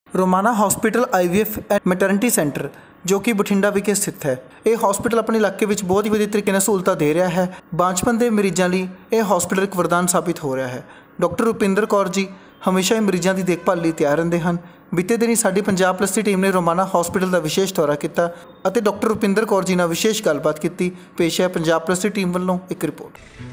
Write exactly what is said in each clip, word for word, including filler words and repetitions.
Romana hospital I V F and maternity centre ਜੋ ਕਿ ਬਠਿੰਡਾ ਵਿਖੇ ਸਥਿਤ ਹੈ। ਇਹ ਹਸਪੀਟਲ ਆਪਣੇ ਇਲਾਕੇ ਵਿੱਚ ਬਹੁਤ ਹੀ ਵਧੀਆ ਤਰੀਕੇ ਨਾਲ ਸਹੂਲਤਾਂ ਦੇ ਰਿਹਾ ਹੈ। ਬਾਂਝਪਨ ਦੇ ਮਰੀਜ਼ਾਂ ਲਈ ਇਹ ਹਸਪੀਟਲ ਇੱਕ ਵਰਦਾਨ ਸਾਬਿਤ ਹੋ ਰਿਹਾ ਹੈ। ਡਾਕਟਰ ਰੁਪਿੰਦਰ ਕੌਰ ਜੀ ਹਮੇਸ਼ਾ ਹੀ ਮਰੀਜ਼ਾਂ ਦੀ ਦੇਖਭਾਲ ਲਈ ਤਿਆਰ ਰਹਿੰਦੇ ਹਨ। ਬੀਤੇ ਦਿਨੀ ਸਾਡੀ ਪੰਜਾਬ ਪਲੱਸ ਦੀ ਟੀਮ ਨੇ ਰੋਮਾਣਾ ਹਸਪੀਟਲ ਦਾ ਵਿਸ਼ੇਸ਼ ਦੌਰਾ ਕੀਤਾ ਅਤੇ ਡਾਕਟਰ ਰੁਪਿੰਦਰ ਕੌਰ ਜੀ ਨਾਲ ਵਿਸ਼ੇਸ਼ ਗੱਲਬਾਤ ਕੀਤੀ। ਪੇਸ਼ ਹੈ ਪੰਜਾਬ ਪਲੱਸ ਦੀ ਟੀਮ ਵੱਲੋਂ ਇੱਕ ਰਿਪੋਰਟ।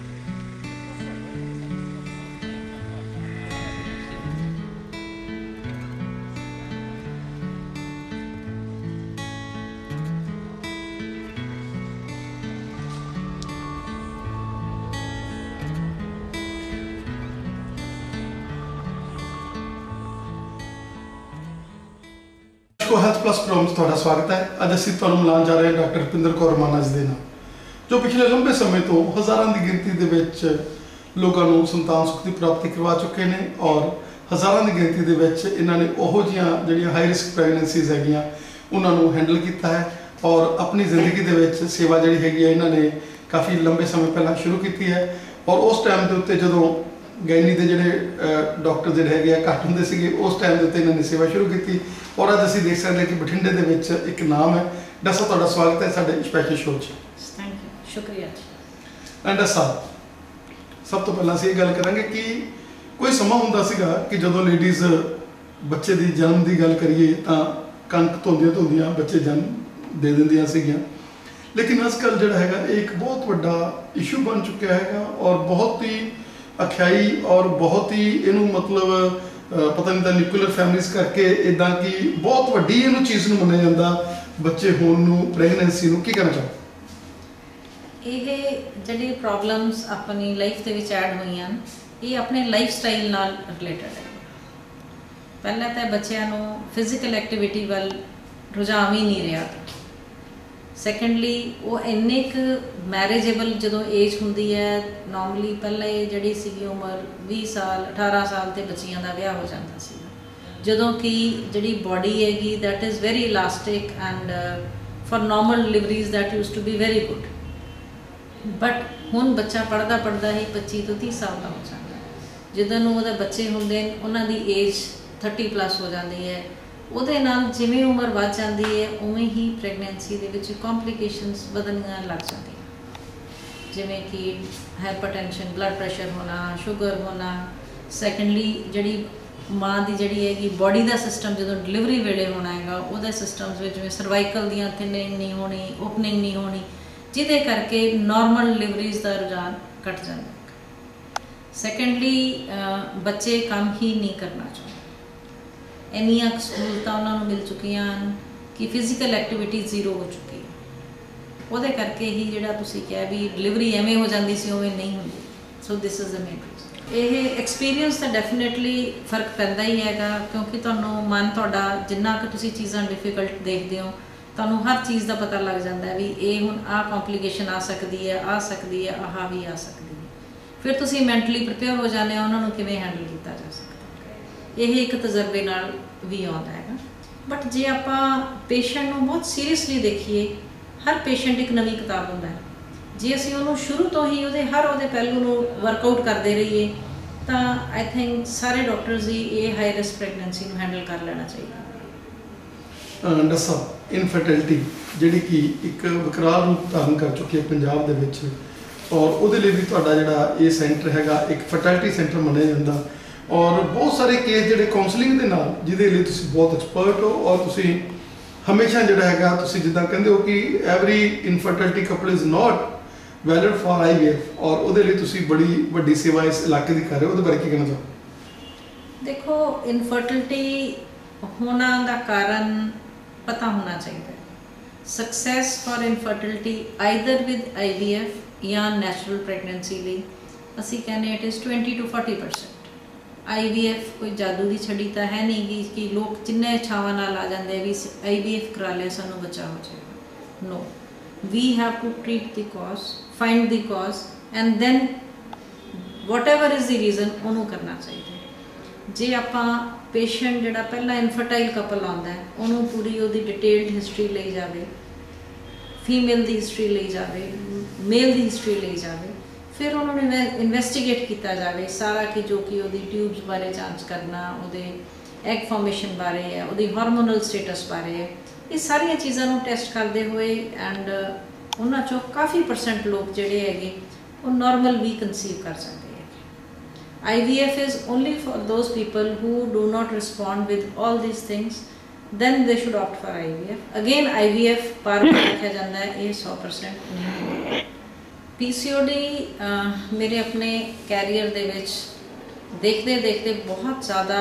को हैल्थ प्लस प्रोग्राम ਤੁਹਾਡਾ ਸਵਾਗਤ ਹੈ। ਅੱਜ ਅਸੀਂ ਤੁਹਾਨੂੰ ਮਿਲਾਉਣ ਜਾ ਰਹੇ ਹਾਂ ਡਾਕਟਰ ਰੁਪਿੰਦਰ ਕੌਰ ਰੋਮਾਣਾ ਜੀ ਦੇ ਨਾਲ, ਜੋ ਪਿਛਲੇ ਲੰਬੇ ਸਮੇਂ ਤੋਂ ਹਜ਼ਾਰਾਂ ਦੀ ਗਿਣਤੀ ਦੇ ਵਿੱਚ ਲੋਕਾਂ ਨੂੰ ਸੰਤਾਨ ਸੁਖ ਦੀ ਪ੍ਰਾਪਤੀ ਕਰਵਾ ਚੁੱਕੇ ਨੇ ਔਰ ਹਜ਼ਾਰਾਂ ਦੀ ਗਿਣਤੀ ਦੇ ਵਿੱਚ ਇਹਨਾਂ ਨੇ ਉਹੋ ਜਿਹੀਆਂ ਜਿਹੜੀਆਂ ਹਾਈ ਰਿਸਕ ਪ੍ਰੈਗਨੈਂਸੀਜ਼ ਹੈਗੀਆਂ ਉਹਨਾਂ ਨੂੰ ਹੈਂਡਲ ਕੀਤਾ ਹੈ ਔਰ ਆਪਣੀ ਜ਼ਿੰਦਗੀ ਦੇ ਵਿੱਚ ਸੇਵਾ ਜਿਹੜੀ ਹੈਗੀ ਹੈ ਇਹਨਾਂ ਨੇ ਕਾਫੀ ਲੰਬੇ ਸਮੇਂ ਪਹਿਲਾਂ ਸ਼ੁਰੂ ਕੀਤੀ ਹੈ। ਔਰ ਉਸ ਟਾਈਮ ਦੇ ਉੱਤੇ ਜਦੋਂ ਗੈਨੀ ਦੇ ਜਿਹੜੇ ਡਾਕਟਰ ਜਿਹੜੇ ਹੈਗੇ ਆ ਘੱਟ ਹੁੰਦੇ ਸੀਗੇ, ਉਸ ਟਾਈਮ ਦੇ ਉੱਤੇ ਇਹਨਾਂ ਨੇ ਸੇਵਾ ਸ਼ੁਰੂ ਕੀਤੀ ਔਰ ਅੱਜ ਅਸੀਂ ਦੇਖ ਸਕਦੇ ਹਾਂ ਕਿ ਬਠਿੰਡੇ ਦੇ ਵਿੱਚ ਇੱਕ ਨਾਮ ਹੈ। ਡਾਕਟਰ ਸਾਹਿਬ ਤੁਹਾਡਾ ਸਵਾਗਤ ਹੈ ਸਾਡੇ ਸਪੈਸ਼ਲ ਸ਼ੋਅ 'ਚ। ਥੈਂਕ ਯੂ, ਸ਼ੁਕਰੀਆ ਜੀ। ਡਾਕਟਰ ਸਾਹਿਬ, ਸਭ ਤੋਂ ਪਹਿਲਾਂ ਅਸੀਂ ਇਹ ਗੱਲ ਕਰਾਂਗੇ ਕਿ ਕੋਈ ਸਮਾਂ ਹੁੰਦਾ ਸੀਗਾ ਕਿ ਜਦੋਂ ਲੇਡੀਜ਼ ਬੱਚੇ ਦੀ ਜਨਮ ਦੀ ਗੱਲ ਕਰੀਏ ਤਾਂ ਕਣਕ ਧੋਂਦੀਆਂ ਧੋਂਦੀਆਂ ਬੱਚੇ ਜਨਮ ਦੇ ਦਿੰਦੀਆਂ ਸੀਗੀਆਂ, ਲੇਕਿਨ ਅੱਜ ਕੱਲ੍ਹ ਜਿਹੜਾ ਹੈਗਾ ਇਹ ਇੱਕ ਬਹੁਤ ਵੱਡਾ ਇਸ਼ੂ ਬਣ ਚੁੱਕਿਆ ਹੈਗਾ ਔਰ ਬਹੁਤ ਹੀ ਅਖਿਆਈ ਔਰ ਬਹੁਤ ਹੀ ਇਹਨੂੰ ਮਤਲਬ ਪਤਾ ਨਹੀਂ ਤਾਂ ਨਿਊਕਲੀਅਰ ਫੈਮਿਲੀਜ਼ ਕਰਕੇ ਇੱਦਾਂ ਕਿ ਬਹੁਤ ਵੱਡੀ ਇਹਨੂੰ ਚੀਜ਼ ਨੂੰ ਮੰਨਿਆ ਜਾਂਦਾ ਬੱਚੇ ਹੋਣ ਨੂੰ, ਪ੍ਰੈਗਨੈਂਸੀ ਨੂੰ। ਕੀ ਕਹਿਣਾ ਚਾਹੋ? ਇਹ ਜਿਹੜੀ ਪ੍ਰੋਬਲਮਸ ਆਪਣੀ ਲਾਈਫ ਦੇ ਵਿੱਚ ਐਡ ਹੋਈਆਂ ਇਹ ਆਪਣੇ ਲਾਈਫ ਸਟਾਈਲ ਨਾਲ ਰਿਲੇਟਡ ਹੈ। ਪਹਿਲਾਂ ਤਾਂ ਬੱਚਿਆਂ ਨੂੰ ਫਿਜ਼ੀਕਲ ਐਕਟੀਵਿਟੀ ਵੱਲ ਰੁਝਾਨ ਹੀ ਨਹੀਂ ਰਿਹਾ। ਸੈਕੰਡਲੀ ਉਹ ਇੰਨੇ ਕੁ ਮੈਰਿਜੇਬਲ ਜਦੋਂ ਏਜ ਹੁੰਦੀ ਹੈ, ਨੋਰਮਲੀ ਪਹਿਲਾਂ ਇਹ ਜਿਹੜੀ ਸੀਗੀ ਉਮਰ ਵੀਹ ਸਾਲ ਅਠਾਰਾਂ ਸਾਲ ਤੇ ਬੱਚੀਆਂ ਦਾ ਵਿਆਹ ਹੋ ਜਾਂਦਾ ਸੀ, ਜਦੋਂ ਕਿ ਜਿਹੜੀ ਬੋਡੀ ਹੈਗੀ that is very elastic and for normal deliveries that use to be very good. But ਹੁਣ ਬੱਚਾ ਪੜ੍ਹਦਾ ਪੜ੍ਹਦਾ ਹੀ ਪੱਚੀ ਤੋਂ ਤੀਹ ਸਾਲ ਦਾ ਹੋ ਜਾਂਦਾ। ਜਦੋਂ ਨੂੰ ਉਹਦੇ ਬੱਚੇ ਹੁੰਦੇ ਨੇ ਉਹਨਾਂ ਦੀ ਏਜ ਥਰਟੀ ਪਲੱਸ ਹੋ ਜਾਂਦੀ ਹੈ। ਉਹਦੇ ਨਾਲ ਜਿਵੇਂ ਉਮਰ ਵੱਧ ਜਾਂਦੀ ਹੈ ਉਵੇਂ ਹੀ ਪ੍ਰੈਗਨੈਂਸੀ ਦੇ ਵਿੱਚ ਕੰਪਲੀਕੇਸ਼ਨਸ ਵਧਣੀਆਂ ਲੱਗ ਜਾਂਦੀਆਂ, ਜਿਵੇਂ ਕਿ ਹਾਈਪਰਟੈਂਸ਼ਨ, ਬਲੱਡ ਪ੍ਰੈਸ਼ਰ ਹੋਣਾ, ਸ਼ੂਗਰ ਹੋਣਾ। ਸੈਕੰਡਲੀ ਜਿਹੜੀ ਮਾਂ ਦੀ ਜਿਹੜੀ ਹੈਗੀ ਬੋਡੀ ਦਾ ਸਿਸਟਮ ਜਦੋਂ ਡਿਲੀਵਰੀ ਵੇਲੇ ਹੋਣਾ ਹੈਗਾ ਉਹਦੇ ਸਿਸਟਮਸ ਵਿੱਚ ਜਿਵੇਂ ਸਰਵਾਈਕਲ ਦੀਆਂ ਥਿਨਿੰਗ ਨਹੀਂ ਹੋਣੀ, ਓਪਨਿੰਗ ਨਹੀਂ ਹੋਣੀ, ਜਿਹਦੇ ਕਰਕੇ ਨੋਰਮਲ ਡਿਲੀਵਰੀਜ਼ ਦਾ ਰੁਝਾਨ ਘੱਟ ਜਾਂਦਾ। ਸੈਕੰਡਲੀ ਬੱਚੇ ਕੰਮ ਹੀ ਨਹੀਂ ਕਰਨਾ ਚਾਹੁੰਦੇ। ਇੰਨੀਆਂ ਸਹੂਲਤਾਂ ਉਹਨਾਂ ਨੂੰ ਮਿਲ ਚੁੱਕੀਆਂ ਹਨ ਕਿ ਫਿਜ਼ੀਕਲ ਐਕਟੀਵਿਟੀ ਜ਼ੀਰੋ ਹੋ ਚੁੱਕੀ ਹੈ। ਉਹਦੇ ਕਰਕੇ ਹੀ ਜਿਹੜਾ ਤੁਸੀਂ ਕਿਹਾ ਵੀ ਡਿਲੀਵਰੀ ਐਵੇਂ ਹੋ ਜਾਂਦੀ ਸੀ ਉਵੇਂ ਨਹੀਂ ਹੁੰਦੀ। So this is the main reason. ਇਹ ਐਕਸਪੀਰੀਅੰਸ ਤਾਂ ਡੈਫੀਨੇਟਲੀ ਫਰਕ ਪੈਂਦਾ ਹੀ ਹੈਗਾ, ਕਿਉਂਕਿ ਤੁਹਾਨੂੰ ਮਨ ਤੁਹਾਡਾ ਜਿੰਨਾ ਕੁ ਤੁਸੀਂ ਚੀਜ਼ਾਂ ਡਿਫੀਕਲਟ ਦੇਖਦੇ ਹੋ ਤੁਹਾਨੂੰ ਹਰ ਚੀਜ਼ ਦਾ ਪਤਾ ਲੱਗ ਜਾਂਦਾ ਵੀ ਇਹ ਹੁਣ ਆਹ ਕੰਪਲੀਕੇਸ਼ਨ ਆ ਸਕਦੀ ਹੈ, ਆ ਸਕਦੀ ਹੈ, ਆਹ ਵੀ ਆ ਸਕਦੀ ਹੈ। ਫਿਰ ਤੁਸੀਂ ਮੈਂਟਲੀ ਪ੍ਰਿਪੇਅਰ ਹੋ ਜਾਂਦੇ ਹੋ ਉਹਨਾਂ ਨੂੰ ਕਿਵੇਂ ਹੈਂਡਲ ਕੀਤਾ ਜਾ ਸਕਦਾ। ਇਹ ਇੱਕ ਤਜਰਬੇ ਨਾਲ ਵੀ ਆਉਂਦਾ ਹੈਗਾ। ਬਟ ਜੇ ਆਪਾਂ ਪੇਸ਼ੈਂਟ ਨੂੰ ਬਹੁਤ ਸੀਰੀਅਸਲੀ ਦੇਖੀਏ, ਹਰ ਪੇਸ਼ੈਂਟ ਇੱਕ ਨਵੀਂ ਕਿਤਾਬ ਹੁੰਦਾ ਹੈ। ਜੇ ਅਸੀਂ ਉਹਨੂੰ ਸ਼ੁਰੂ ਤੋਂ ਹੀ ਉਹਦੇ ਹਰ ਉਹਦੇ ਪਹਿਲੂ ਨੂੰ ਵਰਕਆਊਟ ਕਰਦੇ ਰਹੀਏ ਤਾਂ ਆਈ ਥਿੰਕ ਸਾਰੇ ਡਾਕਟਰਸ ਹੀ ਇਹ ਹਾਈ ਰਿਸਕ ਪ੍ਰੈਗਨੈਂਸੀ ਨੂੰ ਹੈਂਡਲ ਕਰ ਲੈਣਾ ਚਾਹੀਦਾ। ਡਾਕਟਰ ਸਾਹਿਬ, ਇਨਫਰਟੀਲਿਟੀ ਜਿਹੜੀ ਕਿ ਇੱਕ ਵਿਕਰਾਲ ਰੂਪ ਧਾਰਨ ਕਰ ਚੁੱਕੀ ਹੈ ਪੰਜਾਬ ਦੇ ਵਿੱਚ ਔਰ ਉਹਦੇ ਲਈ ਵੀ ਤੁਹਾਡਾ ਜਿਹੜਾ ਇਹ ਸੈਂਟਰ ਹੈਗਾ ਇੱਕ ਫਰਟੈਲਿਟੀ ਸੈਂਟਰ ਮੰਨਿਆ ਜਾਂਦਾ ਔਰ ਬਹੁਤ ਸਾਰੇ ਕੇਸ ਜਿਹੜੇ ਕਾਉਂਸਲਿੰਗ ਦੇ ਨਾਲ ਜਿਹਦੇ ਲਈ ਤੁਸੀਂ ਬਹੁਤ ਐਕਸਪਰਟ ਹੋ ਔਰ ਤੁਸੀਂ ਹਮੇਸ਼ਾ ਜਿਹੜਾ ਹੈਗਾ ਤੁਸੀਂ ਜਿੱਦਾਂ ਕਹਿੰਦੇ ਹੋ ਕਿ every infertility couple is not valid for I V F ਔਰ ਉਹਦੇ ਲਈ ਤੁਸੀਂ ਬੜੀ ਵੱਡੀ ਸੇਵਾ ਇਸ ਇਲਾਕੇ ਦੀ ਕਰ ਰਹੇ ਹੋ। ਉਹਦੇ ਬਾਰੇ ਕੀ ਕਹਿਣਾ ਚਾਹੋ? ਦੇਖੋ, ਇਨਫਰਟੀਲਿਟੀ ਹੋਣਾ ਦਾ ਕਾਰਨ ਪਤਾ ਹੋਣਾ ਚਾਹੀਦਾ ਹੈ। Success for infertility either with I V F ਜਾਂ ਨੈਚੁਰਲ ਪ੍ਰੈਗਨੈਂਸੀ ਲਈ ਅਸੀਂ ਕਹਿੰਦੇ it is twenty to forty percent. I V F ਕੋਈ ਜਾਦੂ ਦੀ ਛੜੀ ਤਾਂ ਹੈ ਨਹੀਂ ਕਿ ਕਿ ਲੋਕ ਜਿੰਨੇ ਇੱਛਾਵਾਂ ਨਾਲ ਆ ਜਾਂਦੇ ਵੀ ਆਈ ਵੀ ਐਫ ਕਰਾ ਲਿਆ ਸਾਨੂੰ ਬੱਚਾ ਹੋ ਜਾਏਗਾ। No, we have to treat the cause, find the cause and then whatever is the reason ਉਹਨੂੰ ਕਰਨਾ ਚਾਹੀਦਾ। ਜੇ ਆਪਾਂ ਪੇਸ਼ੈਂਟ ਜਿਹੜਾ ਪਹਿਲਾਂ ਇਨਫਰਟਾਈਲ ਕਪਲ ਆਉਂਦਾ ਹੈ ਉਹਨੂੰ ਪੂਰੀ ਉਹਦੀ ਡਿਟੇਲਡ ਹਿਸਟਰੀ ਲਈ ਜਾਵੇ, ਫੀਮੇਲ ਦੀ ਹਿਸਟਰੀ ਲਈ ਜਾਵੇ, ਮੇਲ ਦੀ ਹਿਸਟਰੀ ਲਈ ਜਾਵੇ, ਫਿਰ ਉਹਨਾਂ ਨੂੰ ਇਨਵੈਸਟੀਗੇਟ ਕੀਤਾ ਜਾਵੇ ਸਾਰਾ ਕਿ ਜੋ ਕਿ ਉਹਦੀ ਟਿਊਬਸ ਬਾਰੇ ਜਾਂਚ ਕਰਨਾ, ਉਹਦੇ ਐਗ ਫਾਰਮੇਸ਼ਨ ਬਾਰੇ ਹੈ, ਉਹਦੀ ਹਾਰਮੋਨਲ ਸਟੇਟਸ ਬਾਰੇ ਹੈ, ਇਹ ਸਾਰੀਆਂ ਚੀਜ਼ਾਂ ਨੂੰ ਟੈਸਟ ਕਰਦੇ ਹੋਏ ਐਂਡ ਉਹਨਾਂ ਚੋਂ ਕਾਫੀ ਪਰਸੈਂਟ ਲੋਕ ਜਿਹੜੇ ਹੈਗੇ ਉਹ ਨੋਰਮਲ ਵੀ ਕਨਸੀਵ ਕਰ ਸਕਦੇ ਹੈ। I V F is only for those people who do not respond with all these things, then they should opt for I V F. Again I V F par ਰੱਖਿਆ ਜਾਂਦਾ ਹੈ, ਇਹ one hundred percent ਨਹੀਂ ਹੁੰਦਾ। P C O D ਮੇਰੇ ਆਪਣੇ career ਦੇ ਵਿੱਚ ਦੇਖਦੇ ਦੇਖਦੇ ਬਹੁਤ ਜ਼ਿਆਦਾ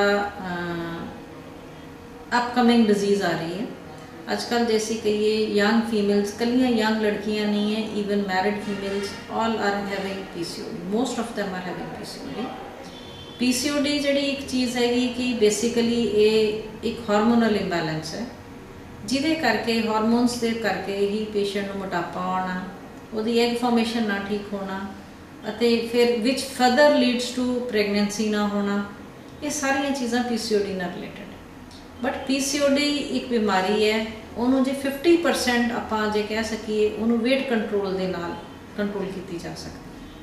ਅਪਕਮਿੰਗ ਡਿਜ਼ੀਜ਼ ਆ ਰਹੀ ਹੈ। ਅੱਜ ਕੱਲ੍ਹ जैसे कहिए यंग फीमेल्स, कलियाँ यंग लड़कियाँ नहीं हैं, even married females all are having P C O D, most of them are having P C O D। P C O D ਜਿਹੜੀ ਇੱਕ ਚੀਜ਼ ਹੈਗੀ ਕਿ ਬੇਸਿਕਲੀ ਇਹ ਇੱਕ ਹਾਰਮੋਨਲ ਇੰਬੈਲੈਂਸ ਹੈ, ਜਿਹਦੇ ਕਰਕੇ ਹਾਰਮੋਨਸ ਦੇ ਕਰਕੇ ਹੀ ਪੇਸ਼ੈਂਟ ਨੂੰ ਮੋਟਾਪਾ ਆਉਣਾ, ਉਹਦੀ ਐਗ ਫਾਰਮੇਸ਼ਨ ਨਾ ਠੀਕ ਹੋਣਾ ਅਤੇ ਫਿਰ which further leads to pregnancy ਨਾ ਹੋਣਾ, ਇਹ ਸਾਰੀਆਂ ਚੀਜ਼ਾਂ P C O D ਨਾਲ related. But P C O D ਇੱਕ ਬਿਮਾਰੀ ਹੈ, ਉਹਨੂੰ ਜੇ ਫਿਫਟੀ ਪਰਸੈਂਟ ਆਪਾਂ ਜੇ ਕਹਿ ਸਕੀਏ ਉਹਨੂੰ ਵੇਟ ਕੰਟਰੋਲ ਦੇ ਨਾਲ ਕੰਟਰੋਲ ਕੀਤੀ ਜਾ ਸਕਦੀ।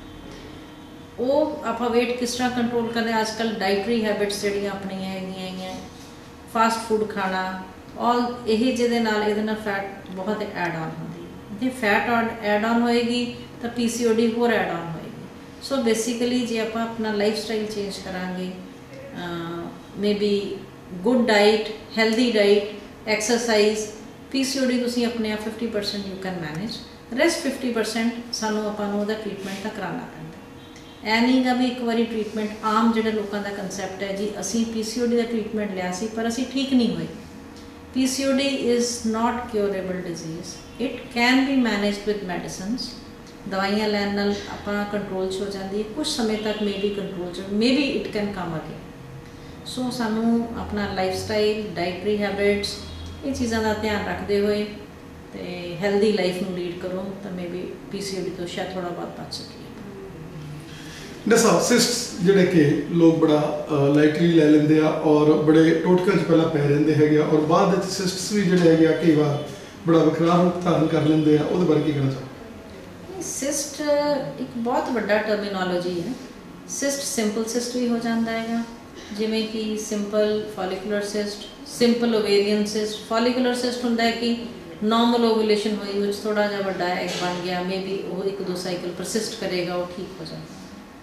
ਉਹ ਆਪਾਂ ਵੇਟ ਕਿਸ ਤਰ੍ਹਾਂ ਕੰਟਰੋਲ ਕਰਦੇ, ਅੱਜ ਕੱਲ੍ਹ ਡਾਈਟਰੀ ਹੈਬਿਟਸ ਜਿਹੜੀਆਂ ਆਪਣੀਆਂ ਹੈਗੀਆਂ ਹੈਗੀਆਂ ਫਾਸਟ ਫੂਡ ਖਾਣਾ, ਔਰ ਇਹ ਜਿਹਦੇ ਨਾਲ ਇਹਦੇ ਨਾਲ ਫੈਟ ਬਹੁਤ ਐਡ ਆਨ ਹੁੰਦੀ ਹੈ। ਜੇ ਫੈਟ ਐਡ ਆਨ ਹੋਏਗੀ ਤਾਂ P C O D ਹੋਰ ਐਡ ਆਨ ਹੋਏਗੀ। ਸੋ ਬੇਸਿਕਲੀ ਜੇ ਆਪਾਂ ਆਪਣਾ ਲਾਈਫ ਸਟਾਈਲ ਚੇਂਜ ਕਰਾਂਗੇ, maybe good diet, healthy diet, exercise, P C O D ਤੁਸੀਂ ਆਪਣੇ ਆਪ fifty percent you can manage, rest fifty percent ਸਾਨੂੰ ਆਪਾਂ ਨੂੰ ਉਹਦਾ ਟਰੀਟਮੈਂਟ ਤਾਂ ਕਰਾਉਣਾ ਪੈਂਦਾ। ਐ ਨਹੀਂ ਗਾ ਵੀ ਇੱਕ ਵਾਰੀ ਟਰੀਟਮੈਂਟ, ਆਮ ਜਿਹੜੇ ਲੋਕਾਂ ਦਾ ਕੰਸੈਪਟ ਹੈ ਜੀ ਅਸੀਂ P C O D ਦਾ ਟਰੀਟਮੈਂਟ ਲਿਆ ਸੀ ਪਰ ਅਸੀਂ ਠੀਕ ਨਹੀਂ ਹੋਏ। P C O D is not curable disease, it can be managed with medicines। ਦਵਾਈਆਂ ਲੈਣ ਨਾਲ ਆਪਾਂ ਕੰਟਰੋਲ 'ਚ ਹੋ ਜਾਂਦੀ ਹੈ, ਕੁਝ ਸਮੇਂ ਤੱਕ ਮੇ ਬੀ ਕੰਟਰੋਲ 'ਚ, maybe it can come again. So ਸਾਨੂੰ ਆਪਣਾ ਲਾਈਫ ਸਟਾਈਲ, ਡਾਈਟਰੀ ਹੈਬਿਟਸ, ਇਹ ਚੀਜ਼ਾਂ ਦਾ ਧਿਆਨ ਰੱਖਦੇ ਹੋਏ ਤੇ ਹੈਲਦੀ ਲਾਈਫ ਨੂੰ ਲੀਡ ਕਰੋ ਤਾਂ maybe P C O D ਤੋਂ ਸ਼ਾਇਦ ਥੋੜ੍ਹਾ ਬਹੁਤ ਬਚ ਸਕੀਏ। ਡਾਕਟਰ ਸਿਸਟਸ ਜਿਹੜੇ ਕਿ ਲੋਕ ਬੜਾ ਲਾਈਟਲੀ ਲੈ ਲੈਂਦੇ ਆ ਔਰ ਬੜੇ ਟੋਟਕਿਆਂ 'ਚ ਪਹਿਲਾਂ ਪੈ ਰਹਿੰਦੇ ਹੈਗੇ ਆ, ਔਰ ਬਾਅਦ ਵਿੱਚ ਸਿਸਟਸ ਵੀ ਜਿਹੜੇ ਹੈਗੇ ਆ ਕਈ ਵਾਰ ਬੜਾ ਵੱਖਰਾ ਰੂਪ ਧਾਰਨ ਕਰ ਲੈਂਦੇ ਆ, ਉਹਦੇ ਬਾਰੇ ਕੀ ਕਹਿਣਾ ਚਾਹੋਗੇ? ਸਿਸਟ ਇੱਕ ਬਹੁਤ ਵੱਡਾ ਟਰਮੀਨੋਲੋਜੀ ਹੈ। ਸਿਸਟ ਸਿੰਪਲ ਸਿਸਟ ਵੀ ਹੋ ਜਾਂਦਾ ਹੈਗਾ, ਜਿਵੇਂ ਕਿ simple follicular cyst, simple ovarian cyst. Follicular cyst ਹੁੰਦਾ ਹੈ ਕਿ ਨੋਰਮਲ ਓਵੂਲੇਸ਼ਨ ਹੋਈ, ਉਹ 'ਚ ਥੋੜ੍ਹਾ ਜਿਹਾ ਵੱਡਾ ਐਗ ਬਣ ਗਿਆ, ਮੇ ਬੀ ਉਹ ਇੱਕ ਦੋ ਸਾਈਕਲ ਪਰਸਿਸਟ ਕਰੇਗਾ, ਉਹ ਠੀਕ ਹੋ ਜਾਂਦਾ।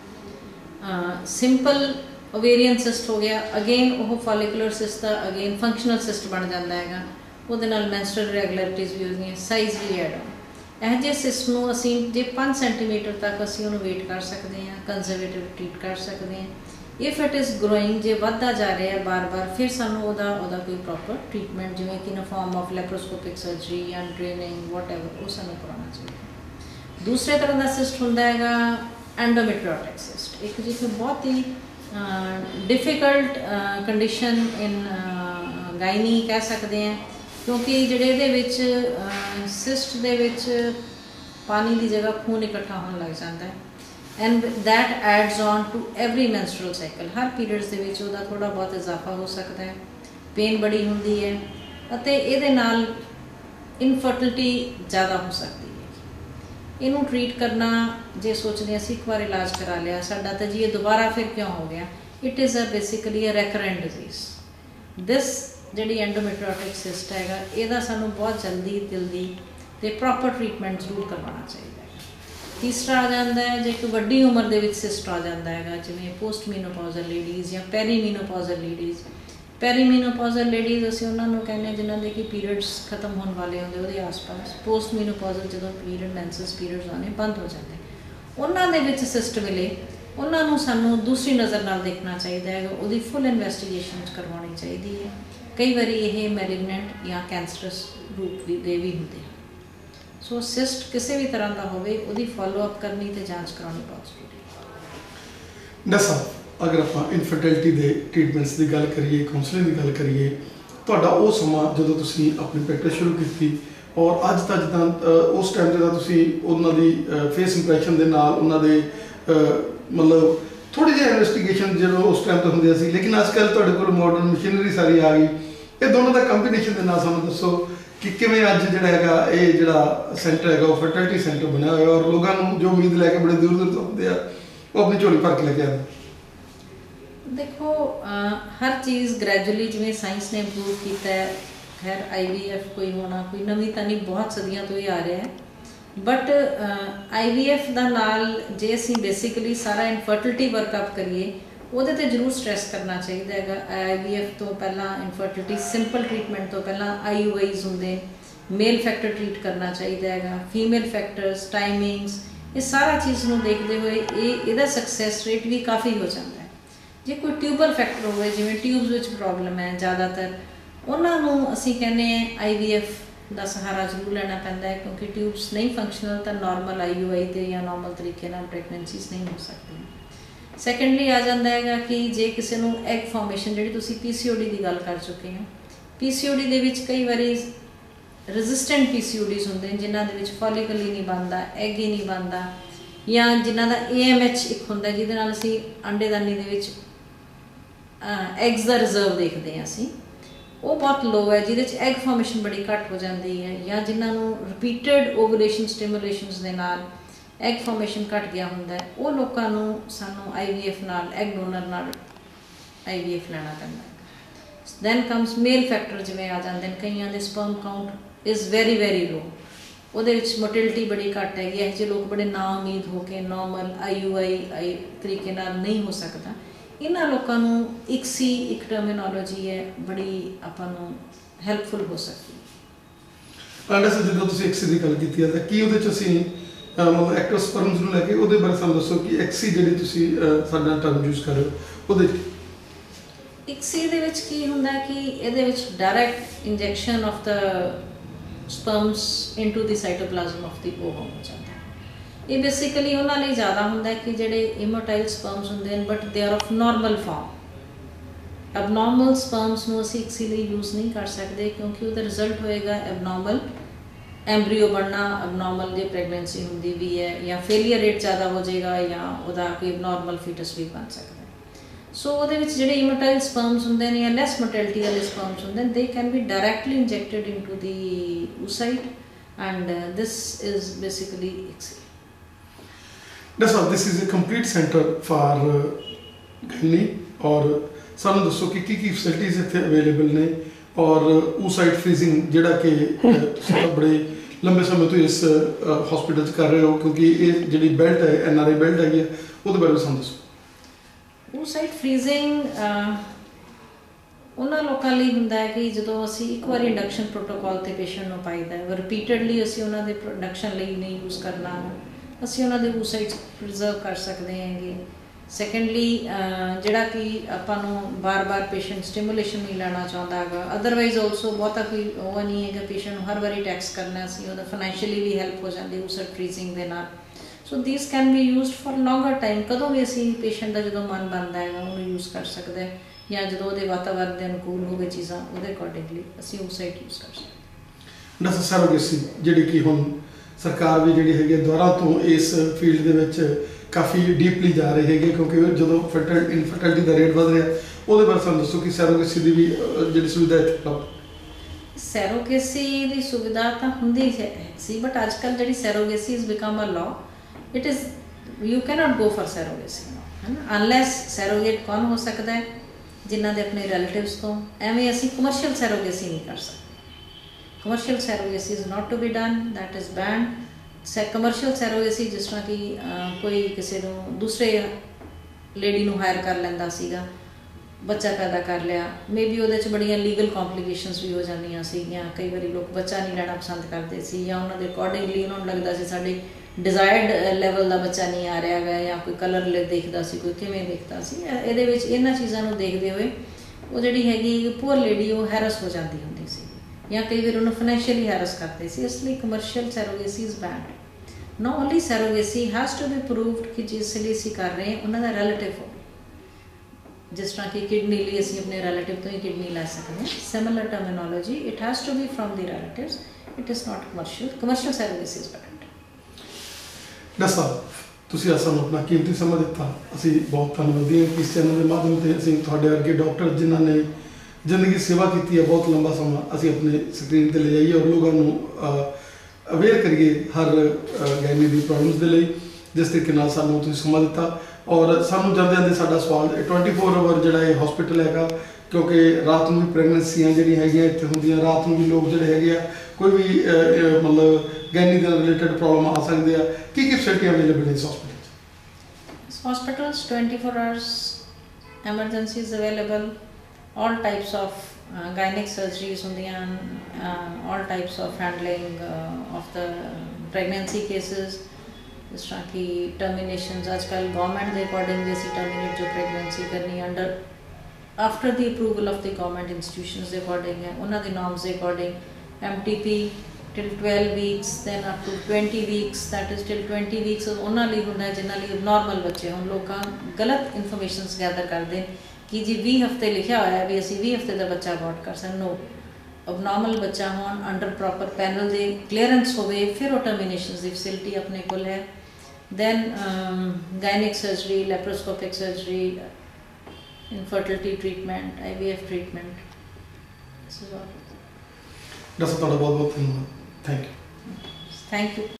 ਸਿੰਪਲ ਓਵੇਰੀਅਨ ਸਿਸਟ ਹੋ ਗਿਆ, ਅਗੇਨ ਉਹ ਫੋਲੀਕੂਲਰ ਸਿਸਟ ਦਾ ਅਗੇਨ ਫੰਕਸ਼ਨਲ ਸਿਸਟ ਬਣ ਜਾਂਦਾ ਹੈਗਾ, ਉਹਦੇ ਨਾਲ ਮੈਂਸਟਰਲ ਰੈਗੂਲਰਿਟੀਜ਼ ਵੀ ਹੁੰਦੀਆਂ, ਸਾਈਜ਼ ਵੀ ਐਡ ਹੋ। ਇਹੋ ਜਿਹੇ ਸਿਸਟ ਨੂੰ ਅਸੀਂ ਜੇ ਪੰਜ ਸੈਂਟੀਮੀਟਰ ਤੱਕ ਅਸੀਂ ਉਹਨੂੰ ਵੇਟ ਕਰ ਸਕਦੇ ਹਾਂ, ਕੰਜ਼ਰਵੇਟਿਵ ਟਰੀਟ ਕਰ ਸਕਦੇ ਹਾਂ। ਇਫ ਇਟ ਇਜ਼ ਗਰੋਇੰਗ, ਜੇ ਵੱਧਦਾ ਜਾ ਰਿਹਾ ਬਾਰ ਬਾਰ, ਫਿਰ ਸਾਨੂੰ ਉਹਦਾ ਉਹਦਾ ਕੋਈ ਪ੍ਰੋਪਰ ਟਰੀਟਮੈਂਟ ਜਿਵੇਂ ਕਿ in form of laparoscopic surgery ਜਾਂ ਡਰੇਨਿੰਗ ਵਾਟ ਐਵਰ, ਉਹ ਸਾਨੂੰ ਕਰਾਉਣਾ ਚਾਹੀਦਾ। ਦੂਸਰੇ ਤਰ੍ਹਾਂ ਦਾ ਸਿਸਟ ਹੁੰਦਾ ਹੈਗਾ ਐਂਡੋਮੈਟ੍ਰੀਓਟਿਕ ਸਿਸਟ, ਇੱਕ ਜਿੱਥੇ ਬਹੁਤ ਹੀ ਡਿਫਿਕਲਟ ਕੰਡੀਸ਼ਨ ਇਨ ਗਾਇਨੀ ਕਹਿ ਸਕਦੇ ਹਾਂ, ਕਿਉਂਕਿ ਜਿਹੜੇ ਇਹਦੇ ਵਿੱਚ ਸਿਸਟ ਦੇ ਵਿੱਚ ਪਾਣੀ ਦੀ ਜਗ੍ਹਾ ਖੂਨ ਇਕੱਠਾ ਹੋਣ ਲੱਗ ਜਾਂਦਾ ਹੈ, and that adds on to every menstrual cycle. ਹਰ ਪੀਰੀਅਡਸ ਦੇ ਵਿੱਚ ਉਹਦਾ ਥੋੜ੍ਹਾ ਬਹੁਤ ਇਜ਼ਾਫਾ ਹੋ ਸਕਦਾ ਹੈ, ਪੇਨ ਬੜੀ ਹੁੰਦੀ ਹੈ ਅਤੇ ਇਹਦੇ ਨਾਲ ਇਨਫਰਟਿਲਿਟੀ ਜ਼ਿਆਦਾ ਹੋ ਸਕਦੀ ਹੈ। ਇਹਨੂੰ ਟਰੀਟ ਕਰਨਾ ਜੇ ਸੋਚਦੇ ਅਸੀਂ ਇੱਕ ਵਾਰ ਇਲਾਜ ਕਰਾ ਲਿਆ ਸਾਡਾ ਤਾਂ ਜੀ ਇਹ ਦੁਬਾਰਾ ਫਿਰ ਕਿਉਂ ਹੋ ਗਿਆ, it is uh basically uh recurrent disease. This ਜਿਹੜੀ ਐਂਡੋਮੈਟ੍ਰੀਓਟਿਕ ਸਿਸਟ ਹੈਗਾ, ਇਹਦਾ ਸਾਨੂੰ ਬਹੁਤ ਜਲਦੀ ਜਲਦੀ ਅਤੇ ਪ੍ਰੋਪਰ ਟਰੀਟਮੈਂਟ ਜ਼ਰੂਰ ਕਰਵਾਉਣਾ ਚਾਹੀਦਾ ਹੈ। ਤੀਸਰਾ ਆ ਜਾਂਦਾ ਹੈ ਜੇ ਕੋਈ ਵੱਡੀ ਉਮਰ ਦੇ ਵਿੱਚ ਸਿਸਟ ਆ ਜਾਂਦਾ ਹੈਗਾ, ਜਿਵੇਂ ਪੋਸਟ ਮੀਨੋਪੌਜ਼ਲ ਲੇਡੀਜ਼ ਜਾਂ ਪੈਰੀ ਮੀਨੋਪੌਜ਼ਲ ਲੇਡੀਜ਼। ਪੈਰੀ ਮੀਨੋਪੌਜ਼ਲ ਲੇਡੀਜ਼ ਅਸੀਂ ਉਹਨਾਂ ਨੂੰ ਕਹਿੰਦੇ ਹਾਂ ਜਿਨ੍ਹਾਂ ਦੇ ਕਿ ਪੀਰੀਅਡਸ ਖਤਮ ਹੋਣ ਵਾਲੇ ਹੁੰਦੇ ਉਹਦੇ ਆਸ-ਪਾਸ। ਪੋਸਟ ਮੀਨੋਪੌਜ਼ਲ ਜਦੋਂ ਪੀਰੀਅਡ ਮੈਂਸਸ ਪੀਰੀਅਡਸ ਆਉਣੇ ਬੰਦ ਹੋ ਜਾਂਦੇ, ਉਹਨਾਂ ਦੇ ਵਿੱਚ ਸਿਸਟ ਮਿਲੇ, ਉਹਨਾਂ ਨੂੰ ਸਾਨੂੰ ਦੂਸਰੀ ਨਜ਼ਰ ਨਾਲ ਦੇਖਣਾ ਚਾਹੀਦਾ ਹੈਗਾ, ਉਹਦੀ ਫੁੱਲ ਇਨਵੈਸਟੀਗੇਸ਼ਨ ਕਰਵਾਉਣੀ ਚਾਹੀਦੀ ਹੈ। ਕਈ ਵਾਰੀ ਇਹ ਮੈਲਿਗਨੈਂਟ ਜਾਂ ਕੈਂਸਰਸ ਰੂਪ ਵੀ ਦੇ ਵੀ ਹੁੰਦੇ ਹਨ। ਸੋ ਸਿਸਟ ਕਿਸੇ ਵੀ ਤਰ੍ਹਾਂ ਦਾ ਹੋਵੇ, ਉਹਦੀ ਫੋਲੋਅਪ ਕਰਨੀ ਅਤੇ ਜਾਂਚ ਕਰਾਉਣੀ ਬਹੁਤ ਜ਼ਰੂਰੀ ਹੈ। ਡਾਕਟਰ ਸਾਹਿਬ, ਅਗਰ ਆਪਾਂ ਇਨਫਰਟਿਲਿਟੀ ਦੇ ਟਰੀਟਮੈਂਟਸ ਦੀ ਗੱਲ ਕਰੀਏ, ਕਾਉਂਸਲਿੰਗ ਦੀ ਗੱਲ ਕਰੀਏ, ਤੁਹਾਡਾ ਉਹ ਸਮਾਂ ਜਦੋਂ ਤੁਸੀਂ ਆਪਣੀ ਪ੍ਰੈਕਟਿਸ ਸ਼ੁਰੂ ਕੀਤੀ ਔਰ ਅੱਜ ਤੱਕ ਜਿੱਦਾਂ ਉਸ ਟਾਈਮ ਜਦੋਂ ਤੁਸੀਂ ਉਹਨਾਂ ਦੀ ਫੇਸ ਇੰਪ੍ਰੈਸ਼ਨ ਦੇ ਨਾਲ ਉਹਨਾਂ ਦੇ ਮਤਲਬ ਥੋੜ੍ਹੀ ਜਿਹੀ ਇਨਵੈਸਟੀਗੇਸ਼ਨ ਜਦੋਂ ਉਸ ਟਾਈਮ ਤੋਂ ਹੁੰਦੀਆਂ ਸੀ, ਲੇਕਿਨ ਅੱਜ ਕੱਲ੍ਹ ਤੁਹਾਡੇ ਕੋਲ ਮਾਡਰਨ ਮਸ਼ੀਨਰੀ ਸਾਰੀ ਆ ਗਈ, ਇਹ ਦੋਨੋਂ ਦਾ ਕੰਬੀਨੇਸ਼ਨ ਦੇ ਨਾਲ ਸਾਨੂੰ ਦੱਸੋ ਕਿ ਕਿਵੇਂ ਅੱਜ ਜਿਹੜਾ ਹੈਗਾ ਇਹ ਜਿਹੜਾ ਸੈਂਟਰ ਹੈਗਾ ਉਹ ਫਰਟਿਲਿਟੀ ਸੈਂਟਰ ਬਣਿਆ ਹੋਇਆ ਔਰ ਲੋਕਾਂ ਨੂੰ ਜੋ ਉਮੀਦ ਲੈ ਕੇ ਬੜੇ ਦੂਰ ਦੂਰ ਤੋਂ ਹੁੰਦੇ ਆ ਉਹ ਆਪਣੀ ਝੋਲੀ ਭਰ ਕੇ ਲੈ ਕੇ ਆਉਂਦੇ। ਦੇਖੋ ਹਰ ਚੀਜ਼ ਗ੍ਰੈਜੂਅਲੀ ਜਿਵੇਂ ਸਾਇੰਸ ਨੇ ਇੰਪਰੂਵ ਕੀਤਾ ਹੈ, ਖੈਰ ਆਈ ਵੀ ਐਫ ਕੋਈ ਹੋਣਾ ਕੋਈ ਨਵੀਂ ਤਾਂ ਨਹੀਂ, ਬਹੁਤ ਸਦੀਆਂ ਤੋਂ ਹੀ ਆ ਰਿਹਾ ਹੈ। ਬਟ ਆਈ ਵੀ ਐਫ ਦਾ ਨਾਲ ਜੇ ਅਸੀਂ ਬੇਸਿਕਲੀ ਸਾਰਾ ਇਨਫਰਟਿਲਿਟੀ ਵਰਕਅਪ ਕਰੀਏ ਉਹਦੇ ਤੇ ਜ਼ਰੂਰ ਸਟ੍ਰੈਸ ਕਰਨਾ ਚਾਹੀਦਾ ਹੈਗਾ। ਆਈ ਵੀ ਐਫ ਤੋਂ ਪਹਿਲਾਂ ਇਨਫਰਟਿਲਿਟੀ ਸਿੰਪਲ ਟ੍ਰੀਟਮੈਂਟ ਤੋਂ ਪਹਿਲਾਂ ਆਈ ਯੂ ਆਈਜ਼ ਹੁੰਦੇ, ਮੇਲ ਫੈਕਟਰ ਟ੍ਰੀਟ ਕਰਨਾ ਚਾਹੀਦਾ ਹੈਗਾ, ਫੀਮੇਲ ਫੈਕਟਰਸ, ਟਾਈਮਿੰਗਸ, ਇਹ ਸਾਰਾ ਚੀਜ਼ ਨੂੰ ਦੇਖਦੇ ਹੋਏ ਇਹ ਇਹਦਾ ਸਕਸੈਸ ਰੇਟ ਵੀ ਕਾਫੀ ਹੋ ਜਾਂਦਾ ਹੈ। ਜੇ ਕੋਈ ਟਿਊਬਲ ਫੈਕਟਰ ਹੋਵੇ, ਜਿਵੇਂ ਟਿਊਬਸ ਵਿੱਚ ਪ੍ਰੋਬਲਮ ਹੈ ਜ਼ਿਆਦਾਤਰ, ਉਹਨਾਂ ਨੂੰ ਅਸੀਂ ਕਹਿੰਦੇ ਹਾਂ ਆਈ ਵੀ ਐਫ ਦਾ ਸਹਾਰਾ ਜ਼ਰੂਰ ਲੈਣਾ ਪੈਂਦਾ ਹੈ, ਕਿਉਂਕਿ ਟਿਊਬਸ ਨਹੀਂ ਫੰਕਸ਼ਨਲ ਤਾਂ ਨੋਰਮਲ ਆਈ ਯੂ ਆਈ 'ਤੇ ਜਾਂ ਨੋਰਮਲ ਤਰੀਕੇ ਨਾਲ ਪ੍ਰੈਗਨੈਂਸੀਜ਼ ਨਹੀਂ ਹੋ ਸਕਦੀਆਂ। ਸੈਕੰਡਲੀ ਆ ਜਾਂਦਾ ਹੈਗਾ ਕਿ ਜੇ ਕਿਸੇ ਨੂੰ ਐਗ ਫਾਰਮੇਸ਼ਨ, ਜਿਹੜੀ ਤੁਸੀਂ ਪੀ ਸੀ ਓ ਡੀ ਦੀ ਗੱਲ ਕਰ ਚੁੱਕੇ ਹੋ, ਪੀ ਸੀ ਓ ਡੀ ਦੇ ਵਿੱਚ ਕਈ ਵਾਰੀ ਰੈਜ਼ਿਸਟੈਂਟ ਪੀ ਸੀ ਓ ਡੀਜ਼ ਹੁੰਦੇ ਨੇ ਜਿਨ੍ਹਾਂ ਦੇ ਵਿੱਚ ਫੋਲੀਕਲ ਹੀ ਨਹੀਂ ਬਣਦਾ, ਐਗ ਹੀ ਨਹੀਂ ਬਣਦਾ, ਜਾਂ ਜਿਨ੍ਹਾਂ ਦਾ ਏ ਐਮ ਐਚ ਇੱਕ ਹੁੰਦਾ ਜਿਹਦੇ ਨਾਲ ਅਸੀਂ ਅੰਡੇਦਾਨੀ ਦੇ ਵਿੱਚ ਐਗਸ ਦਾ ਰਿਜ਼ਰਵ ਦੇਖਦੇ ਹਾਂ ਅਸੀਂ, ਉਹ ਬਹੁਤ ਲੋ ਹੈ, ਜਿਹਦੇ 'ਚ ਐਗ ਫਾਰਮੇਸ਼ਨ ਬੜੀ ਘੱਟ ਹੋ ਜਾਂਦੀ ਹੈ, ਜਾਂ ਜਿਨ੍ਹਾਂ ਨੂੰ ਰਿਪੀਟਡ ਓਵੂਲੇਸ਼ਨ ਸਟਿਮੂਲੇਸ਼ਨਸ ਦੇ ਨਾਲ ਐਗ ਫਾਰਮੇਸ਼ਨ ਘੱਟ ਗਿਆ ਹੁੰਦਾ ਹੈ, ਉਹ ਲੋਕਾਂ ਨੂੰ ਸਾਨੂੰ ਆਈ ਵੀ ਐਫ ਨਾਲ, ਐਗ ਡੋਨਰ ਨਾਲ ਆਈ ਵੀ ਐਫ ਲੈਣਾ ਪੈਂਦਾ ਹੈ। ਦੈਨ ਕਮਸ ਮੇਲ ਫੈਕਟਰ, ਜਿਵੇਂ ਆ ਜਾਂਦੇ ਨੇ ਕਈਆਂ ਦੇ sperm count is very very low, ਉਹਦੇ ਵਿੱਚ ਮੋਟਿਲਿਟੀ ਬੜੀ ਘੱਟ ਹੈਗੀ, ਇਹੋ ਜਿਹੇ ਲੋਕ ਬੜੇ ਨਾ ਉਮੀਦ ਹੋ ਕੇ ਨੋਰਮਲ ਆਈ ਯੂ ਆਈ ਆਈ ਤਰੀਕੇ ਨਾਲ ਨਹੀਂ ਹੋ ਸਕਦਾ। ਇਹਨਾਂ ਲੋਕਾਂ ਨੂੰ ਇਕਸੀ ਇੱਕ ਟਰਮੀਨੋਲੋਜੀ ਹੈ, ਬੜੀ ਆਪਾਂ ਨੂੰ ਹੈਲਪਫੁਲ ਹੋ ਸਕਦੀ ਹੈ। ਆਂਡਾ ਸਰ, ਜਦੋਂ ਤੁਸੀਂ ਇਕਸੀ ਦੀ ਗੱਲ ਕੀਤੀ ਹੈ ਤਾਂ ਕੀ ਉਹਦੇ 'ਚ ਅਸੀਂ ਮਤਲਬ ਐਕਟਿਵ ਸਪਰਮਸ ਨੂੰ ਲੈ ਕੇ ਉਹਦੇ ਬਾਰੇ ਸਾਨੂੰ ਦੱਸੋ ਕਿ ਐਕਸੀ ਜਿਹੜੀ ਤੁਸੀਂ ਸਾਡਾ ਟਰਮ ਯੂਜ਼ ਕਰ ਰਹੇ ਹੋ ਉਹਦੇ 'ਚ ਇਕਸੀ ਦੇ ਵਿੱਚ ਕੀ ਹੁੰਦਾ ਕਿ ਇਹਦੇ ਵਿੱਚ direct injection of the sperms into the cytoplasm of the ovum ਹੋ ਜਾਂਦਾ। ਇਹ ਬੇਸਿਕਲੀ ਉਹਨਾਂ ਲਈ ਜ਼ਿਆਦਾ ਹੁੰਦਾ ਕਿ ਜਿਹੜੇ ਇਮੋਟਾਈਲ ਸਪਰਮਸ ਹੁੰਦੇ ਨੇ but they are of normal form. Abnormal sperms ਨੂੰ ਅਸੀਂ ਇਕਸੀ ਲਈ ਯੂਜ਼ ਨਹੀਂ ਕਰ ਸਕਦੇ, ਕਿਉਂਕਿ ਉਹਦਾ ਰਿਜ਼ਲਟ ਹੋਏਗਾ ਐਬਨੋਰਮਲ ਐਮਬਰੀਓ ਬਣਨਾ, ਐਬਨੋਰਮਲ ਜੇ ਪ੍ਰੈਗਨੈਂਸੀ ਹੁੰਦੀ ਵੀ ਹੈ, ਜਾਂ ਫੇਲੀਅਰ ਰੇਟ ਜ਼ਿਆਦਾ ਹੋ ਜਾਏਗਾ, ਜਾਂ ਉਹਦਾ ਕੋਈ ਐਬਨੋਰਮਲ ਫੀਟਸ ਵੀ ਬਣ ਸਕਦਾ। ਸੋ ਉਹਦੇ ਵਿੱਚ ਜਿਹੜੇ ਇਮੋਟਾਈਲ ਸਪਰਮਸ ਹੁੰਦੇ ਨੇ ਜਾਂ ਲੈਸ ਮੋਟੈਲਿਟੀ ਵਾਲੇ ਸਪਰਮਸ ਹੁੰਦੇ ਨੇ, they can be directly injected into the oocyte and this is basically ICSI. ਦੱਸੋ, this is a complete centre for gynae, ਔਰ ਸਾਨੂੰ ਦੱਸੋ ਕਿ ਕੀ ਕੀ ਫੈਸਿਲਿਟੀਜ਼ ਇੱਥੇ ਅਵੇਲੇਬਲ ਨੇ, ਔਰ oocyte ਫ੍ਰੀਜ਼ਿੰਗ ਜਿਹੜਾ ਕਿ ਤੁਸੀਂ ਬੜੇ ਲੰਬੇ ਸਮੇਂ ਤੋਂ ਇਸ ਹਸਪੀਟਲ 'ਚ ਕਰ ਰਹੇ ਹੋ, ਕਿਉਂਕਿ ਇਹ ਜਿਹੜੀ ਬੈਲਟ ਹੈ ਐਨ ਆਰ ਆਈ ਬੈਲਟ ਹੈਗੀ ਹੈ, ਉਹਦੇ ਬਾਰੇ ਸਾਨੂੰ ਦੱਸੋ। oocyte ਫ੍ਰੀਜ਼ਿੰਗ ਉਹਨਾਂ ਲੋਕਾਂ ਲਈ ਹੁੰਦਾ ਹੈ ਕਿ ਜਦੋਂ ਅਸੀਂ ਇੱਕ ਵਾਰੀ ਇੰਡਕਸ਼ਨ ਪ੍ਰੋਟੋਕਾਲ 'ਤੇ ਪੇਸ਼ੈਂਟ ਨੂੰ ਪਾਈਦਾ ਹੈ, ਰਿਪੀਟਡਲੀ ਅਸੀਂ ਉਹਨਾਂ ਦੇ ਪ੍ਰੋਡਕਸ਼ਨ ਲਈ ਨਹੀਂ ਯੂਜ਼ ਕਰਨਾ, ਅਸੀਂ ਉਹਨਾਂ ਦੇ oocytes ਪ੍ਰੀਜ਼ਰਵ ਕਰ ਸਕਦੇ ਹੈਗੇ। ਸੈਕੰਡਲੀ ਜਿਹੜਾ ਕਿ ਆਪਾਂ ਨੂੰ ਬਾਰ-ਬਾਰ ਪੇਸ਼ੈਂਟ ਸਟਿਮੂਲੇਸ਼ਨ ਨਹੀਂ ਲੈਣਾ ਚਾਹੁੰਦਾ ਹੈਗਾ, ਅਦਰਵਾਈਜ਼ ਆਲਸੋ ਬਹੁਤਾ ਕੋਈ ਉਹ ਨਹੀਂ ਹੈਗਾ ਪੇਸ਼ੈਂਟ ਨੂੰ ਹਰ ਵਾਰੀ ਟੈਕਸ ਕਰਨਾ, ਅਸੀਂ ਉਹਦਾ ਫਾਈਨੈਂਸ਼ੀਅਲੀ ਵੀ ਹੈਲਪ ਹੋ ਜਾਂਦੀ oocyte ਫ੍ਰੀਜ਼ਿੰਗ ਦੇ ਨਾਲ। So this can be used for longer time, ਕਦੋਂ ਵੀ ਅਸੀਂ ਪੇਸ਼ੈਂਟ ਦਾ ਜਦੋਂ ਮਨ ਬਣਦਾ ਹੈਗਾ ਉਹਨੂੰ ਯੂਜ਼ ਕਰ ਸਕਦਾ ਹੈ, ਜਾਂ ਜਦੋਂ ਉਹਦੇ ਵਾਤਾਵਰਨ ਦੇ ਅਨੁਕੂਲ ਹੋਵੇ ਚੀਜ਼ਾਂ, ਉਹਦੇ ਅਕੋਰਡਿੰਗਲੀ ਅਸੀਂ oocyte ਯੂਜ਼ ਕਰ ਸਕਦੇ। ਡਾਕਟਰ ਸਰੋਗੇਸੀ ਜਿਹੜੀ ਕਿ ਹੁਣ ਸਰਕਾਰ ਵੀ ਜਿਹੜੀ ਹੈਗੀ ਦੁਆਰਾ ਤੋਂ ਇਸ ਫੀਲਡ ਦੇ ਵਿੱਚ ਕਾਫੀ ਡੀਪਲੀ ਜਾ ਰਹੀ ਹੈਗੀ, ਕਿਉਂਕਿ ਜਦੋਂ ਫਰਟਲ ਇਨਫਰਟਿਲਿਟੀ ਦਾ ਰੇਟ ਵਧ ਰਿਹਾ, ਉਹਦੇ ਬਾਰੇ ਸਾਨੂੰ ਦੱਸੋ ਕਿ ਸਰੋਗੇਸੀ ਦੀ ਵੀ ਜਿਹੜੀ ਸੁਵਿਧਾ ਇੱਥੇ ਉਪਲਬਧ। ਸਰੋਗੇਸੀ ਦੀ ਸੁਵਿਧਾ ਤਾਂ ਹੁੰਦੀ ਸੀ, ਬਟ ਅੱਜ ਕੱਲ੍ਹ ਜਿਹੜੀ surrogacy is become a law, it is you cannot go for surrogacy ਹੈ ਨਾ, ਅਨਲੈਸ ਸਰੋਗੇਟ ਕੌਣ ਹੋ ਸਕਦਾ ਹੈ ਜਿਨ੍ਹਾਂ ਦੇ ਆਪਣੇ ਰਿਲੇਟਿਵਸ ਤੋਂ, ਐਵੇਂ ਅਸੀਂ ਕਮਰਸ਼ੀਅਲ ਸਰੋਗੇਸੀ ਨਹੀਂ ਕਰ ਸਕਦੇ। Commercial surrogacy is not to be done, that is banned. Say commercial ਸਰੋਗੇਸੀ ਜਿਸ ਤਰ੍ਹਾਂ ਕਿ ਕੋਈ ਕਿਸੇ ਨੂੰ ਦੂਸਰੇ ਲੇਡੀ ਨੂੰ ਹਾਇਰ ਕਰ ਲੈਂਦਾ ਸੀਗਾ, ਬੱਚਾ ਪੈਦਾ ਕਰ ਲਿਆ, ਮੇ ਬੀ ਉਹਦੇ 'ਚ ਬੜੀਆਂ ਲੀਗਲ ਕੰਪਲੀਕੇਸ਼ਨਸ ਵੀ ਹੋ ਜਾਂਦੀਆਂ ਸੀਗੀਆਂ, ਕਈ ਵਾਰੀ ਲੋਕ ਬੱਚਾ ਨਹੀਂ ਲੈਣਾ ਪਸੰਦ ਕਰਦੇ ਸੀ, ਜਾਂ ਉਹਨਾਂ ਦੇ ਅਕੋਰਡਿੰਗਲੀ ਉਹਨਾਂ ਨੂੰ ਲੱਗਦਾ ਸੀ ਸਾਡੇ ਡਿਜ਼ਾਇਰਡ ਲੈਵਲ ਦਾ ਬੱਚਾ ਨਹੀਂ ਆ ਰਿਹਾ ਹੈਗਾ, ਜਾਂ ਕੋਈ ਕਲਰ ਦੇਖਦਾ ਸੀ, ਕੋਈ ਕਿਵੇਂ ਦੇਖਦਾ ਸੀ। ਇਹਦੇ ਵਿੱਚ ਇਹਨਾਂ ਚੀਜ਼ਾਂ ਨੂੰ ਦੇਖਦੇ ਹੋਏ ਉਹ ਜਿਹੜੀ ਹੈਗੀ ਪੂਅਰ ਲੇਡੀ ਉਹ ਹੈਰਸ ਹੋ ਜਾਂਦੀ ਹੁੰਦੀ ਸੀ, ਜਾਂ ਕਈ ਵਾਰ ਉਹਨੂੰ ਫਾਈਨੈਂਸ਼ੀਅਲੀ ਹੈਰਸ ਕਰਦੇ ਸੀ, ਇਸ ਲਈ commercial surrogacy is banned. Not only surrogacy has to be proved ਕਿ ਜਿਸ ਲਈ ਅਸੀਂ ਕਰ ਰਹੇ ਹਾਂ ਉਹਨਾਂ ਦਾ ਰਿਲੇਟਿਵ ਹੋਵੇ, ਜਿਸ ਤਰ੍ਹਾਂ ਕਿ ਕਿਡਨੀ ਲਈ ਅਸੀਂ ਆਪਣੇ ਰਿਲੇਟਿਵ ਤੋਂ ਹੀ ਕਿਡਨੀ ਲੈ ਸਕਦੇ ਹਾਂ, similar terminology, it has to be from the relatives, it is not commercial. Commercial surrogacy is banned. Doctor ਸਾਹਿਬ, ਤੁਸੀਂ ਸਾਨੂੰ ਆਪਣਾ ਕੀਮਤੀ ਸਮਾਂ ਦਿੱਤਾ, ਅਸੀਂ ਬਹੁਤ ਧੰਨਵਾਦੀ ਹਾਂ ਕਿ ਇਸ ਚੈਨਲ ਦੇ ਮਾਧਿਅਮ 'ਤੇ ਅਸੀਂ ਤੁਹਾਡੇ ਵਰਗੇ ਡਾਕਟਰ ਜਿਨ੍ਹਾਂ ਨੇ ਜ਼ਿੰਦਗੀ ਸੇਵਾ ਕੀਤੀ ਹੈ ਬਹੁਤ ਲੰਬਾ ਸਮਾਂ, ਅਸੀਂ ਆਪਣੇ ਸਕਰੀਨ 'ਤੇ ਲੈ ਜਾਈਏ ਔਰ ਲੋਕਾਂ ਨੂੰ ਅਵੇਅਰ ਕਰੀਏ ਹਰ ਗਾਇਨੀ ਦੀ ਪ੍ਰੋਬਲਮਸ ਦੇ ਲਈ, ਜਿਸ ਤਰੀਕੇ ਨਾਲ ਸਾਨੂੰ ਤੁਸੀਂ ਸਮਾਂ ਦਿੱਤਾ। ਔਰ ਸਾਨੂੰ ਜਾਂਦੇ ਜਾਂਦੇ ਸਾਡਾ ਸਵਾਲ ट्वेंटी फोर ਆਵਰ ਜਿਹੜਾ ਇਹ ਹਸਪੀਟਲ ਹੈਗਾ, ਕਿਉਂਕਿ ਰਾਤ ਨੂੰ ਵੀ ਪ੍ਰੈਗਨੈਂਸੀਆਂ ਜਿਹੜੀਆਂ ਹੈਗੀਆਂ ਇੱਥੇ ਹੁੰਦੀਆਂ, ਰਾਤ ਨੂੰ ਵੀ ਲੋਕ ਜਿਹੜੇ ਹੈਗੇ ਆ ਕੋਈ ਵੀ ਅਹ, ਅਹ, ਮਤਲਬ ਗੈਨੀ ਦੇ ਰਿਲੇਟਡ ਪ੍ਰੋਬਲਮ ਆ ਸਕਦੀ ਆ। ਕੀ ਕੀ ਫੈਸਿਲਿਟੀ ਅਵੇਲੇਬਲ ਹੈ ਇਸ ਹਸਪੀਟਲ 'ਚ? Hospitals twenty four hours emergencies available, all types of uh, gynec surgeries ਹੁੰਦੀਆਂ, uh, all types of handling uh, of the pregnancy cases, ਜਿਸ ਤਰ੍ਹਾਂ ਕਿ terminations ਅੱਜ ਕੱਲ੍ਹ ਗੌਰਮੈਂਟ ਦੇ ਅਕੋਰਡਿੰਗ ਜੇ ਅਸੀਂ terminate ਜੋ pregnancy ਕਰਨੀ under after the approval of the government institutions ਦੇ ਅਕੋਰਡਿੰਗ ਹੈ, ਉਹਨਾਂ ਦੇ norms ਦੇ according M T P till twelve weeks, then up to twenty weeks, that is till twenty weeks ਉਹਨਾਂ ਲਈ ਹੁੰਦਾ ਹੈ ਜਿਨ੍ਹਾਂ ਲਈ ਨੋਰਮਲ ਬੱਚੇ ਹੁਣ ਲੋਕਾਂ ਗਲਤ ਇਨਫੋਰਮੇਸ਼ਨਸ ਗੈਦਰ ਕਰਦੇ ਕਿ ਜੀ ਵੀਹ ਹਫ਼ਤੇ ਲਿਖਿਆ ਹੋਇਆ ਵੀ ਅਸੀਂ ਵੀਹ ਹਫ਼ਤੇ ਦਾ ਬੱਚਾ ਅਬੋਰਟ ਕਰ ਸਕਦੇ। ਨੋ, ਅਬਨੋਰਮਲ ਬੱਚਾ ਹੋਣ ਅੰਡਰ ਪ੍ਰੋਪਰ ਪੈਨਲ ਦੇ ਕਲੀਅਰੈਂਸ ਹੋਵੇ ਫਿਰ ਉਹ ਟਰਮੀਨੇਸ਼ਨਸ ਦੀ ਫੈਸਿਲਿਟੀ ਆਪਣੇ ਕੋਲ ਹੈ। Then gynaec surgery, laparoscopic surgery, infertility treatment, I V F treatment. This is all. Doctor ਤੁਹਾਡਾ ਬਹੁਤ ਬਹੁਤ ਧੰਨਵਾਦ। Thank you. Thank you.